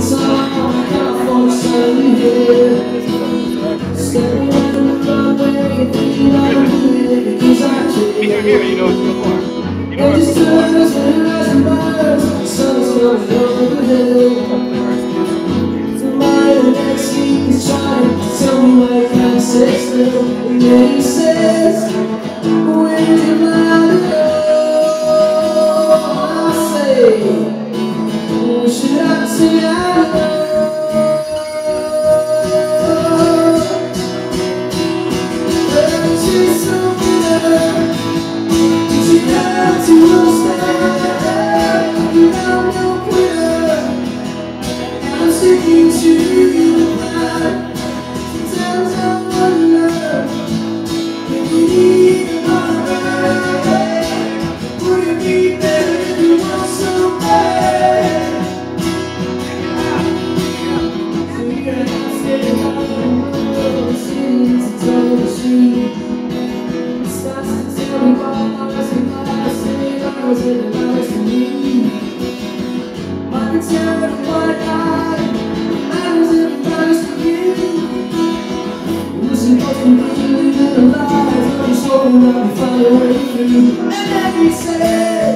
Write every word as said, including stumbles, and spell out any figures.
You're here, you know it's before. You know it's before. Tell me why I can't sit still. And then he says, where did you mind to go? I say, oh, should I say I know? But she's so bitter. She got to understand. You know no quitter. I'm sticking to you. Sometimes I wonder if you need another way. Would it be better if you weren't so bad? So you gotta stay out of the world, sitting to tell the street. It starts to tell me why I was in my city, I was in the lies to me. I can tell you what I was in the lies to you. Listen up and believe in the lies. I'm just hoping I can find a way through. And then he said